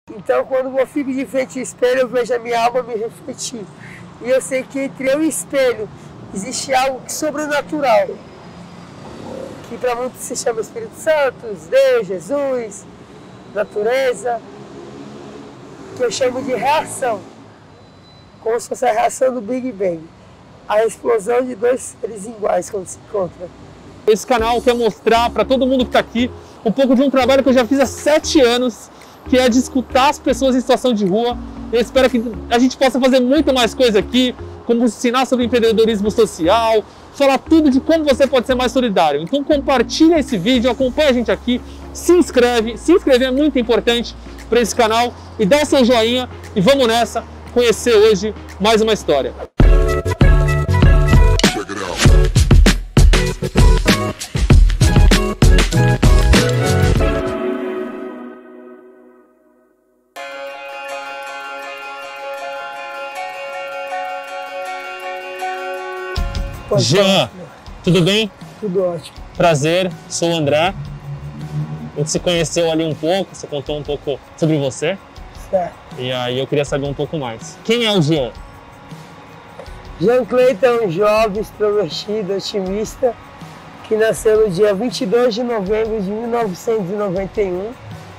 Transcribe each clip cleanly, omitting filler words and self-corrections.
Então, quando eu fico de frente ao espelho, eu vejo a minha alma me refletir. E eu sei que entre eu e o espelho existe algo sobrenatural, que para muitos se chama Espírito Santo, Deus, Jesus, natureza, que eu chamo de reação, como se fosse a reação do Big Bang, a explosão de dois seres iguais quando se encontram. Esse canal quer mostrar para todo mundo que está aqui um pouco de um trabalho que eu já fiz há 7 anos, que é de escutar as pessoas em situação de rua. Eu espero que a gente possa fazer muito mais coisa aqui, como ensinar sobre empreendedorismo social, falar tudo de como você pode ser mais solidário. Então compartilha esse vídeo, acompanha a gente aqui, se inscrever é muito importante para esse canal e dá seu joinha e vamos nessa conhecer hoje mais uma história. Jean, tudo bem? Tudo ótimo. Prazer, sou o André. A gente se conheceu ali um pouco, você contou um pouco sobre você. Certo. E aí eu queria saber um pouco mais. Quem é o Jean? Jean Cleiton é um jovem extrovertido, otimista, que nasceu no dia 22 de novembro de 1991,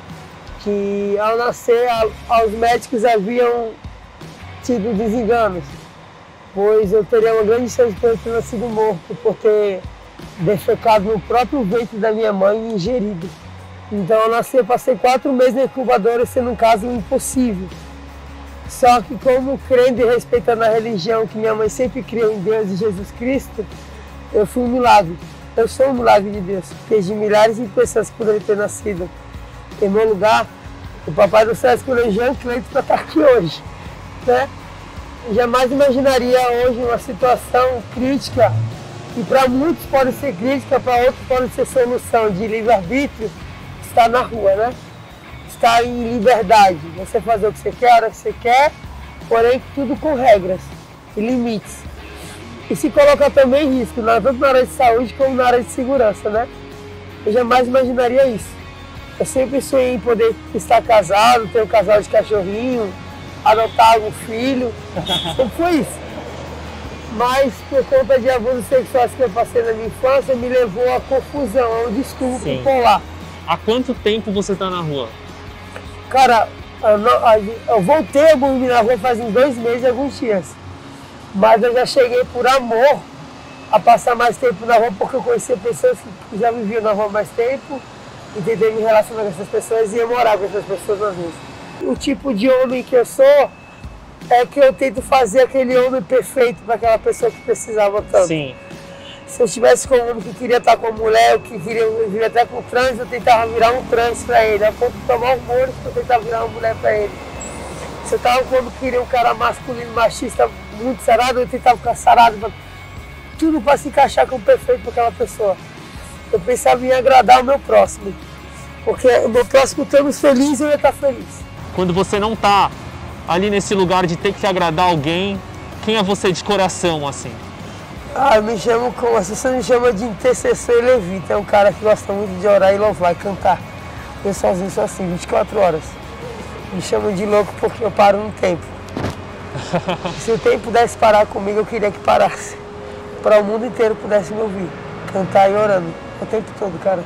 que ao nascer, aos médicos haviam tido desenganos, pois eu teria uma grande chance de ter nascido morto por ter defecado no próprio ventre da minha mãe e ingerido. Então eu nasci, eu passei 4 meses na incubadora, sendo um caso impossível. Só que como crendo e respeitando a religião que minha mãe sempre criou em Deus e Jesus Cristo, eu fui um milagre. Eu sou um milagre de Deus, porque de milhares de pessoas que poderiam ter nascido em meu lugar, o Papai do Céu escolheu Jean Cleiton para estar aqui hoje, né? Jamais imaginaria hoje uma situação crítica, que para muitos pode ser crítica, para outros pode ser solução de livre-arbítrio, estar na rua, né? Estar em liberdade, você fazer o que você quer, a hora que você quer, porém tudo com regras e limites. E se coloca também em risco, tanto na área de saúde como na área de segurança, né? Eu jamais imaginaria isso. Eu sempre sonhei em poder estar casado, ter um casal de cachorrinho, adotar um filho, como foi isso? Mas por conta de abusos sexuais que eu passei na minha infância, me levou à confusão, a um distúrbio bipolar. Há quanto tempo você está na rua? Cara, eu voltei a dormir na rua faz uns 2 meses e alguns dias. Mas eu já cheguei por amor a passar mais tempo na rua, porque eu conhecia pessoas que já viviam na rua há mais tempo e tentei me relacionar com essas pessoas e ia morar com essas pessoas nas ruas. O tipo de homem que eu sou é que eu tento fazer aquele homem perfeito para aquela pessoa que precisava tanto. Sim. Se eu estivesse com um homem que queria estar com uma mulher, ou que queria até com trans, eu tentava virar um trans para ele. A ponto de tomar hormônios para tentar virar uma mulher para ele. Se eu estava quando queria um cara masculino, machista, muito sarado, eu tentava ficar sarado. Tudo para se encaixar com o perfeito para aquela pessoa. Eu pensava em agradar o meu próximo. Porque o meu próximo estando feliz, eu ia estar feliz. Quando você não está ali nesse lugar de ter que agradar alguém, quem é você de coração, assim? Eu me chamo, como a Associação me chama de intercessor e levita. É um cara que gosta muito de orar e louvar e cantar. Eu sozinho sou assim, 24 horas. Me chamam de louco porque eu paro no tempo. Se o tempo pudesse parar comigo, eu queria que parasse. Para o mundo inteiro pudesse me ouvir, cantar e orando o tempo todo, cara.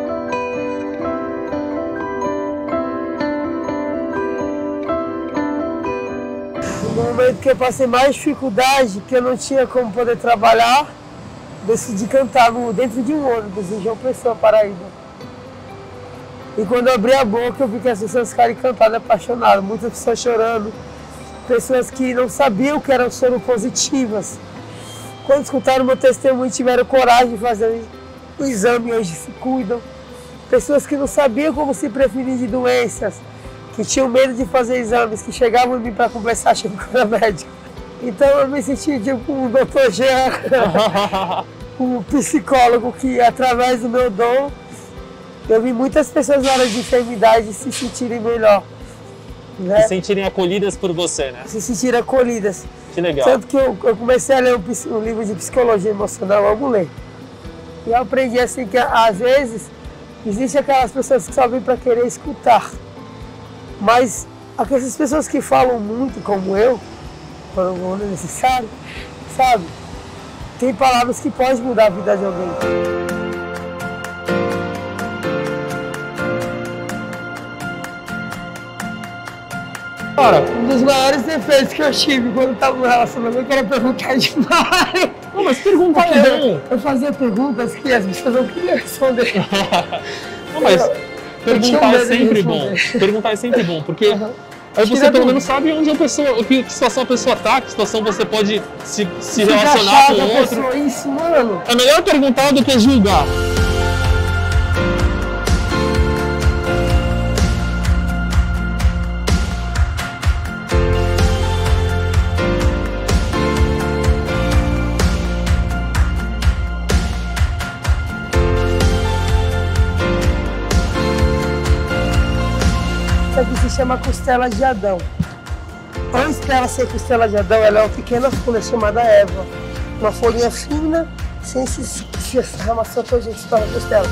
No momento que eu passei mais dificuldade, que eu não tinha como poder trabalhar, decidi cantar dentro de um ônibus em João Pessoa, Paraíba. E quando eu abri a boca, eu vi que as pessoas ficaram cantadas, apaixonadas, muitas pessoas chorando, pessoas que não sabiam que eram soropositivas. Quando escutaram meu testemunho, tiveram coragem de fazer o exame, hoje se cuidam. Pessoas que não sabiam como se prevenir de doenças, que tinham medo de fazer exames, que chegavam em mim para conversar, achando que eu era médico. Então eu me senti tipo um doutor Jean, um psicólogo que, através do meu dom, eu vi muitas pessoas na hora de enfermidade se sentirem melhor. Né? Se sentirem acolhidas por você, né? Se sentirem acolhidas. Que legal. Tanto que eu comecei a ler um livro de psicologia emocional, vamos ler. E eu aprendi assim que às vezes existem aquelas pessoas que só vêm para querer escutar. Mas Aquelas pessoas que falam muito como eu, quando é necessário, sabe? Tem palavras que podem mudar a vida de alguém. Cara, um dos maiores defeitos que eu tive quando estava no relacionamento era perguntar demais. Não, mas pergunta que bom. Eu fazia perguntas que as pessoas não queriam responder. Não, mas perguntar é sempre bom. Perguntar é sempre bom, porque aí você pelo menos sabe onde a pessoa, que situação a pessoa tá, que situação você pode se relacionar com o outro. Isso, mano. É melhor perguntar do que julgar. Isso aqui se chama costela de Adão. Antes dela ser costela de Adão, ela é uma pequena folha chamada Eva. Uma folhinha fina, sem se ramassar toda a gente se torna costela.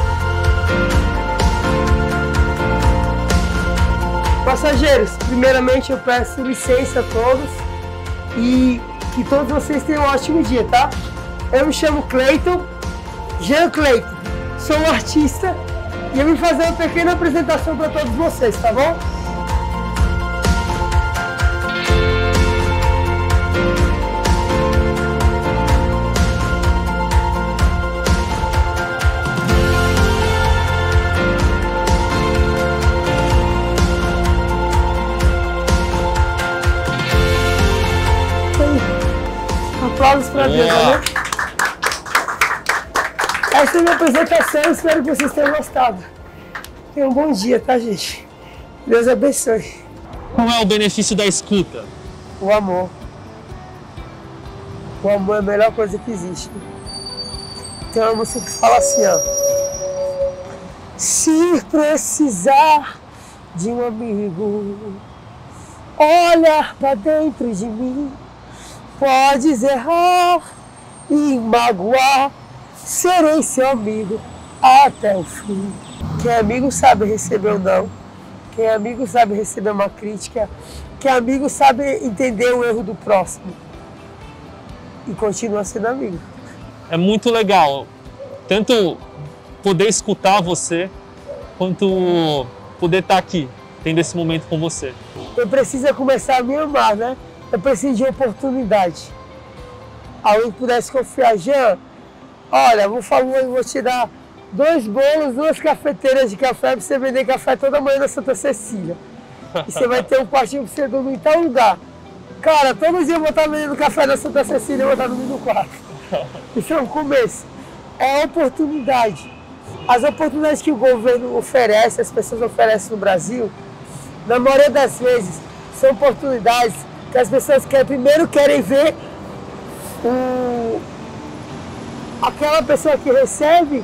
Passageiros, primeiramente eu peço licença a todos e que todos vocês tenham um ótimo dia, tá? Eu me chamo Cleiton, Jean Cleiton, sou um artista e eu vim fazer uma pequena apresentação para todos vocês, tá bom? Aplausos para Deus, né? Essa é a minha apresentação, espero que vocês tenham gostado. Tenham um bom dia, tá, gente? Deus abençoe. Qual é o benefício da escuta? O amor. O amor é a melhor coisa que existe. Tem uma música que fala assim, ó. Se precisar de um amigo, olhar pra dentro de mim, podes errar e magoar, serei seu amigo até o fim. Quem é amigo sabe receber o não. Quem é amigo sabe receber uma crítica. Quem é amigo sabe entender o erro do próximo. E continua sendo amigo. É muito legal, tanto poder escutar você, quanto poder estar aqui, tendo esse momento com você. Eu preciso começar a me amar, né? Eu preciso de oportunidade. Alguém pudesse confiar, Jean, olha, por favor, eu vou te dar 2 bolos, 2 cafeteiras de café para você vender café toda manhã na Santa Cecília. E você vai ter um quartinho para você dormir em tal lugar. Cara, todo dia eu vou estar vendendo café na Santa Cecília e eu vou estar dormindo no quarto. Isso é um começo. É oportunidade. As oportunidades que o governo oferece, as pessoas oferecem no Brasil, na maioria das vezes, são oportunidades que as pessoas primeiro querem ver aquela pessoa que recebe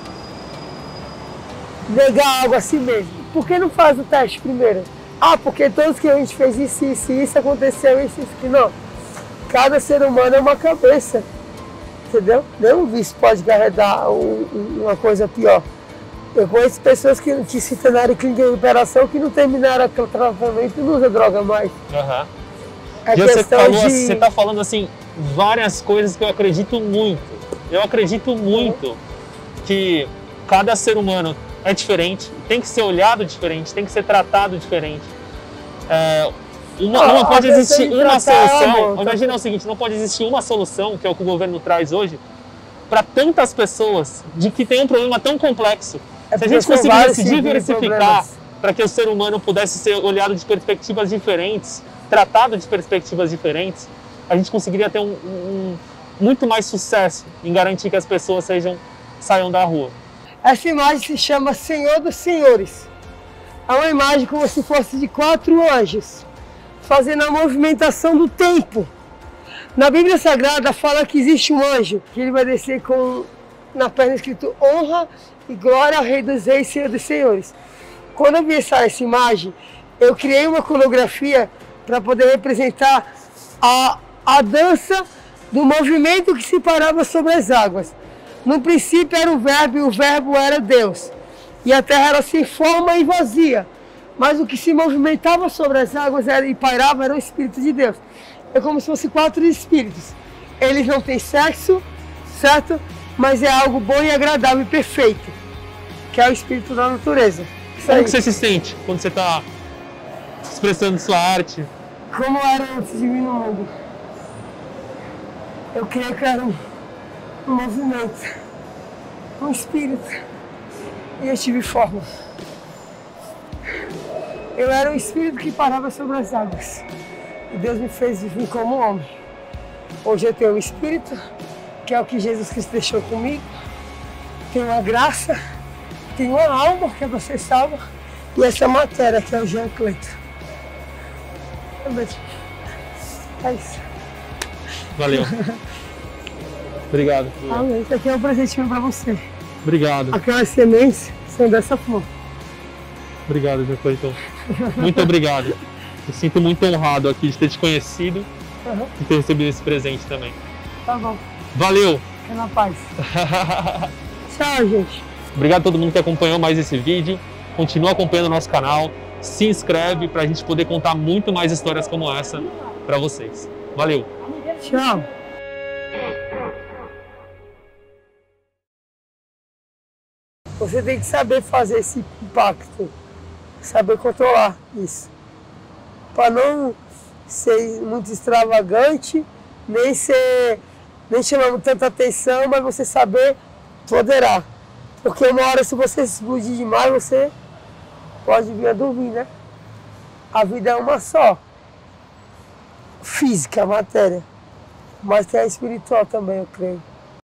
negar algo a si mesmo. Por que não faz o teste primeiro? Ah, porque todos que a gente fez isso aconteceu, isso. Não. Cada ser humano é uma cabeça. Entendeu? Nenhum vício pode carregar uma coisa pior. Eu conheço pessoas que se tornaram em clínica de recuperação que não terminaram aquele tratamento e não usam droga mais. Uhum. Você está falando assim várias coisas que eu acredito muito. Eu acredito muito que cada ser humano é diferente, tem que ser olhado diferente, tem que ser tratado diferente. Não pode existir uma solução. Imagina o seguinte, não pode existir uma solução, que é o que o governo traz hoje, para tantas pessoas de que tem um problema tão complexo. Se a gente conseguisse diversificar para que o ser humano pudesse ser olhado de perspectivas diferentes, tratado de perspectivas diferentes, a gente conseguiria ter muito mais sucesso em garantir que as pessoas saiam da rua. Essa imagem se chama Senhor dos Senhores. É uma imagem como se fosse de 4 anjos, fazendo a movimentação do tempo. Na Bíblia Sagrada fala que existe um anjo, que ele vai descer na perna escrito honra e glória ao Rei dos Reis e Senhor dos Senhores. Quando eu vi essa imagem, eu criei uma coreografia para poder representar a dança do movimento que se parava sobre as águas. No princípio era o verbo e o verbo era Deus. E a terra era sem forma e vazia. Mas o que se movimentava sobre as águas e pairava era o Espírito de Deus. É como se fossem 4 espíritos. Eles não têm sexo, certo? Mas é algo bom e agradável e perfeito, que é o Espírito da natureza. Como que você se sente quando você está expressando sua arte? Como era antes de vir no mundo. Eu queria criar um movimento, um espírito, e eu tive forma. Eu era um espírito que parava sobre as águas, e Deus me fez vir como homem. Hoje eu tenho um espírito, que é o que Jesus Cristo deixou comigo, tenho a graça, tenho uma alma, que é você salva, e essa matéria, que é o Jean Cleiton. É isso. Valeu. Obrigado. Amém. Isso aqui é um presente para você. Obrigado. Aquelas sementes são dessa flor. Obrigado, Jean Cleiton. Muito obrigado. Me sinto muito honrado aqui de ter te conhecido e ter recebido esse presente também. Tá bom. Valeu. Fica na paz. Tchau, gente. Obrigado a todo mundo que acompanhou mais esse vídeo. Continua acompanhando o nosso canal. Se inscreve para a gente poder contar muito mais histórias como essa para vocês. Valeu! Tchau! Você tem que saber fazer esse impacto, saber controlar isso, para não ser muito extravagante, nem chamando tanta atenção, mas você saber tolerar. Porque uma hora, se você explodir demais, você pode vir a dormir, né? A vida é uma só. Física, matéria. Mas tem a espiritual também, eu creio.